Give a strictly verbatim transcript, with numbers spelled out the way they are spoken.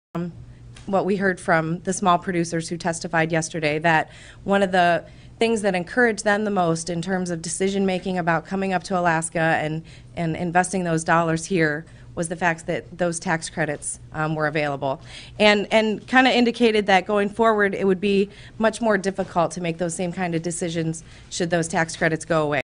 um, what we heard from the small producers who testified yesterday, that one of the things that encouraged them the most in terms of decision-making about coming up to Alaska and, and investing those dollars here was the fact that those tax credits um, were available. And, and kind of indicated that going forward, it would be much more difficult to make those same kind of decisions should those tax credits go away.